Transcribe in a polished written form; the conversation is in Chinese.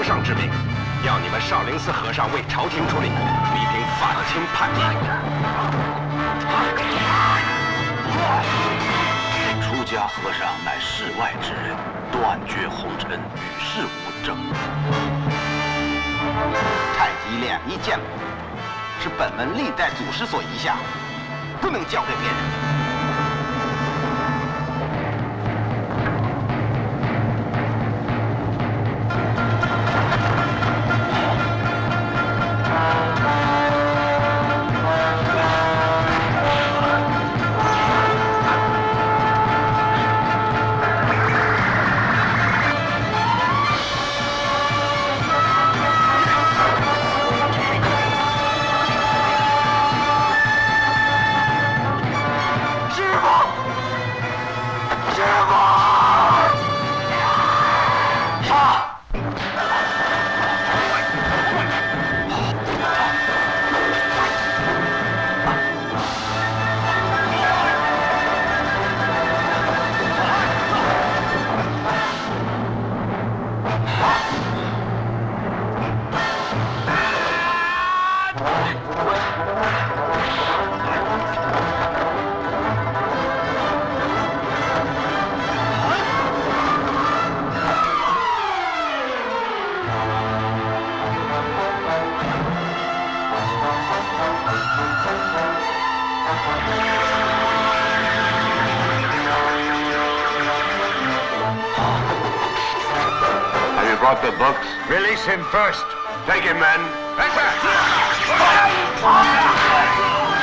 皇上之命，要你们少林寺和尚为朝廷出力，力平反清叛逆。 出家和尚乃世外之人，断绝红尘，与世无争。 太极两仪剑谱是本门历代祖师所遗下，不能交给别人。 The books. Release him first. Take him, men.